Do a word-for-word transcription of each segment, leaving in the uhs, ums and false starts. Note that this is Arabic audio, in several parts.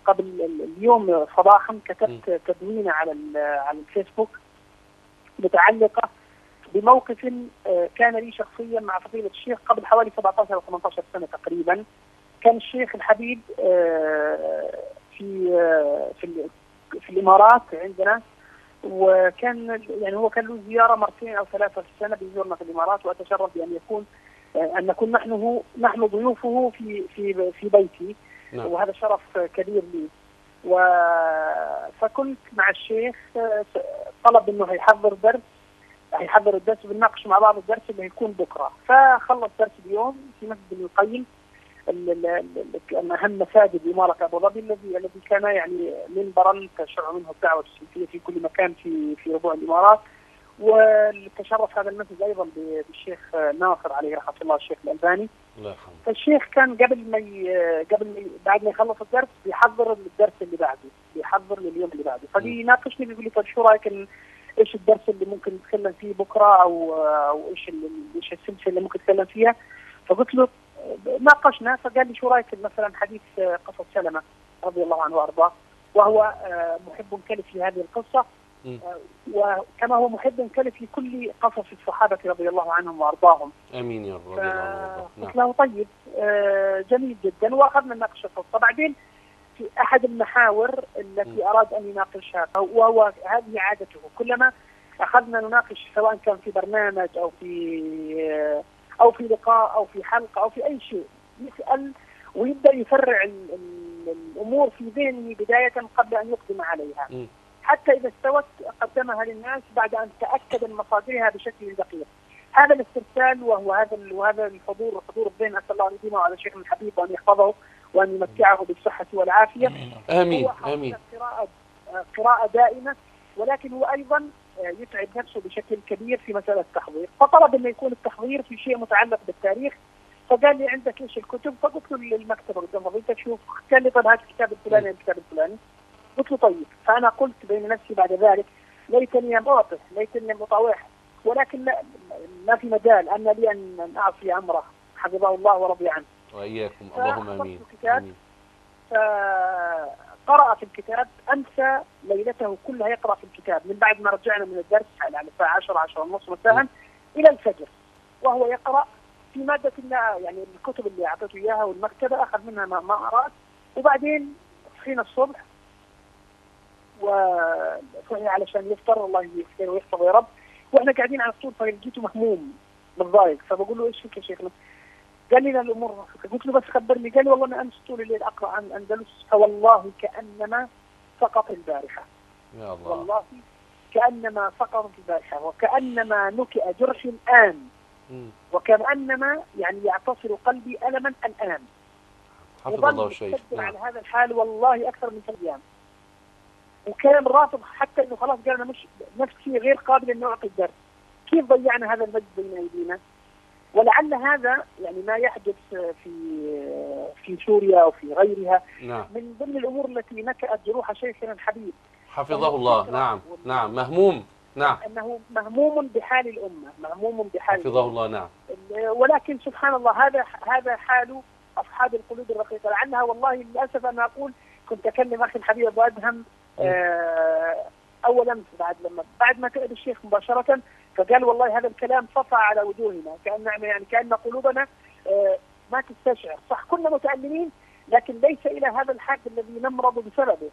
قبل اليوم صباحا كتبت تدوينه على على الفيسبوك متعلقة بموقف كان لي شخصيا مع فضيلة الشيخ قبل حوالي سبعة عشر أو ثمانية عشر سنة تقريبا. كان الشيخ الحبيب في في في الإمارات عندنا، وكان يعني هو كان له زيارة مرتين أو ثلاثة في السنة بيزورنا في الإمارات، وأتشرف بأن يكون أن نكون نحن نحن ضيوفه في في في بيتي. نعم. وهذا شرف كبير لي. و فكنت مع الشيخ طلب انه هيحضر درس هيحضر الدرس بنناقش مع بعض الدرس اللي هيكون بكره. فخلص درس اليوم في مسجد ابن القيم، اهم مساجد اماره ابو ظبي، الذي الذي كان يعني منبرا تشع منه الدعوه السلفيه في كل مكان في في ربوع الامارات. وتشرف هذا المسجد ايضا بالشيخ ناصر عليه رحمه الله، الشيخ الالباني. فالشيخ كان قبل ما قبل ما بعد ما يخلص الدرس بيحضر الدرس اللي بعده، بيحضر لليوم اللي بعده. فبيناقشني بيقول لي طيب شو رايك ايش الدرس اللي ممكن نتكلم فيه بكره، او او ايش ايش السلسله اللي ممكن نتكلم فيها. فقلت له ناقشنا، فقال لي شو رايك مثلا حديث قصص سلمة رضي الله عنه وارضاه، وهو محب كلف في هذه القصه، وكما هو محب كلف لكل قصص الصحابه رضي الله عنهم وارضاهم. امين يا رب. قلت له طيب جميل جدا، واخذنا نناقش القصه. بعدين في احد المحاور التي اراد ان يناقشها، وهو هذه عادته كلما اخذنا نناقش سواء كان في برنامج او في او في لقاء او في حلقه او في اي شيء، يسال ويبدا يفرع الامور في ذهنه بدايه قبل ان يقدم عليها، م. حتى اذا استوت قدمها للناس بعد ان تاكد من مصادرها بشكل دقيق. هذا الاسترسال وهو هذا وهذا الحضور حضور الذهن، اسال الله ان يديمه على شيخنا الحبيب وان يحفظه وان يمتعه بالصحه والعافيه. امين هو امين. قراءه قراءه دائمه، ولكن هو ايضا يتعب نفسه بشكل كبير في مساله التحضير، فطلب انه يكون التحضير في شيء متعلق بالتاريخ. فقال لي عندك ايش الكتب؟ فقلت له المكتبه قدام فضيلتك شوف. قال لي طيب هات الكتاب الفلاني الكتاب الفلاني. قلت له طيب. فانا قلت بين نفسي بعد ذلك ليتني لم اعطه، ليتني لم اطاوعه، ولكن لا, ما في مجال ان لي ان اعصي امره، حفظه الله ورضي عنه. واياكم اللهم امين. امين. فقرأ في الكتاب، امسى ليلته كلها يقرأ في الكتاب من بعد ما رجعنا من الدرس على الساعه عشرة عشرة ونص مساء الى الفجر، وهو يقرأ في مادة الله، يعني الكتب اللي اعطيته اياها والمكتبه اخذ منها ما, ما اراد. وبعدين صحينا الصبح وصحي علشان يفطر، الله يغفر ويحفظه يا رب، واحنا قاعدين على الطول فلقيته مهموم متضايق. فبقول له ايش فيك يا شيخنا؟ قال لي الامور. قلت له بس خبرني. قال لي والله انا امس طول الليل اقرا عن الاندلس فوالله كانما سقط البارحه. يا الله. والله كانما سقط البارحه، وكانما نكئ جرحي الان، وكانما يعني يعتصر قلبي الما الان. حفظ الله الشيخ. نعم. على هذا الحال والله اكثر من ثلاث ايام، وكان رافض حتى انه خلاص قال انا مش نفسي غير قابل انه اعطي الدرس. كيف ضيعنا هذا المجد بين ايدينا؟ ولعل هذا يعني ما يحدث في في سوريا او في غيرها. نعم. من ضمن الامور التي نكأت جروح شيخنا الحبيب حفظه الله. نعم نعم مهموم. نعم. انه مهموم بحال الامه، مهموم بحال حفظه الله. نعم. ولكن سبحان الله هذا هذا حال اصحاب القلوب الرقيقه. لعلها والله للاسف انا اقول كنت اكلم اخي الحبيب ابو ادهم آه اول امس بعد لما بعد ما تعب الشيخ مباشره، فقال والله هذا الكلام صفى على وجوهنا، كأن يعني كأن قلوبنا آه ما تستشعر. صح كنا متألمين، لكن ليس إلى هذا الحد الذي نمرض بسببه.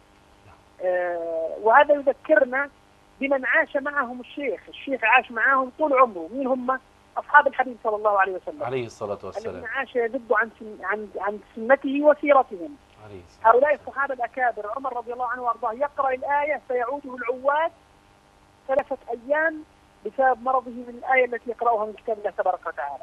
آه وهذا يذكرنا بمن عاش معهم الشيخ. الشيخ عاش معهم طول عمره. مين هم؟ أصحاب الحبيب صلى الله عليه وسلم عليه الصلاة والسلام، الذين عاش يذب عن عن عن سنته وسيرتهم. هؤلاء الصحابة الأكابر، عمر رضي الله عنه وأرضاه يقرأ الآية فيعوده العواد ثلاثة أيام بسبب مرضه من الآية التي يقرأها من كتاب الله تبارك وتعالى.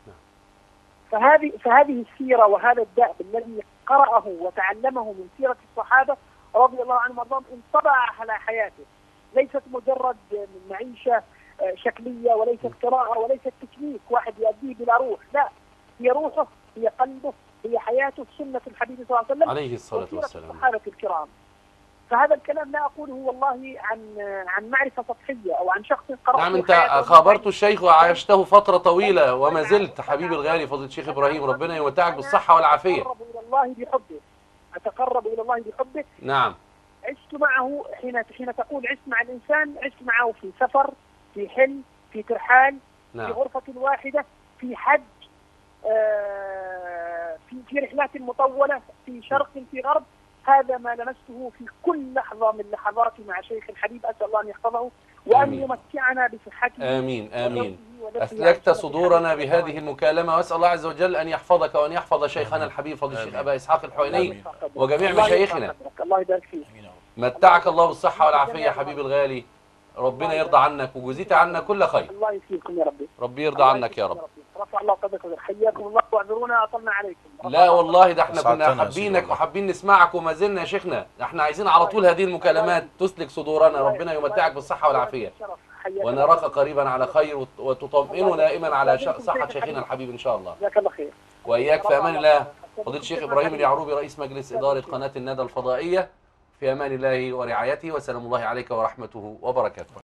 فهذه فهذه السيرة وهذا الدأب الذي قرأه وتعلمه من سيرة الصحابة رضي الله عنهم وارضاهم انطبع على حياته. ليست مجرد معيشة شكلية، وليست قراءة، وليست تكنيك واحد يؤديه بلا روح، لا، هي روحه، هي قلبه، هي حياته، سنة الحبيب صلى الله عليه وسلم عليه الصلاة والسلام، الصحابة الكرام. فهذا الكلام لا أقوله والله عن عن معرفة سطحية أو عن شخص قرأ. نعم، أنت خابرت الشيخ وعاشته فترة طويلة وما زلت حبيبي الغالي فضيلة الشيخ إبراهيم، ربنا يمتعك بالصحة والعافية. أقرب إلى الله بحبه، أتقرب إلى الله بحبه. نعم. عشت معه، حين حين تقول عشت مع الإنسان، عشت معه في سفر، في حل، في ترحال، نعم. في غرفة واحدة، في حج، آه في في رحلات مطولة، في شرق في غرب. هذا ما لمسته في كل لحظة من لحظاتي مع شيخ الحبيب، أسأل الله أن يحفظه وأن آمين. يمتعنا بصحته. آمين آمين. ونفسه أسلكت عن صدورنا الحديث. بهذه المكالمة، وأسأل الله عز وجل أن يحفظك وأن يحفظ شيخنا الحبيب فضيلة الشيخ أبا إسحاق الحويني وجميع الله مشايخنا. يرفع قدرك. الله يبارك فيك. متعك الله بالصحة والعافية يا حبيبي الغالي، ربنا يرضى عنك وجزيت عنا كل خير. الله يسلمكم يا ربي. ربي يرضى عنك يا رب. رفع الله قدرك. حياكم الله واعذرونا اطلنا عليكم. لا والله ده احنا كنا أسعدتنا يا سيدي حابينك والله. وحابين نسمعك وما زلنا يا شيخنا، احنا عايزين على طول هذه المكالمات تسلك صدورنا. ربنا يمتعك بالصحة والعافية ونراك قريبا على خير وت- وتطمئن دائما على ش- صحة شيخنا الحبيب إن شاء الله. جزاك الله خير. وإياك في أمان الله. فضيلة الشيخ إبراهيم اليعروبي رئيس مجلس إدارة قناة الندى الفضائية، في أمان الله ورعايته وسلام الله عليك ورحمته وبركاته.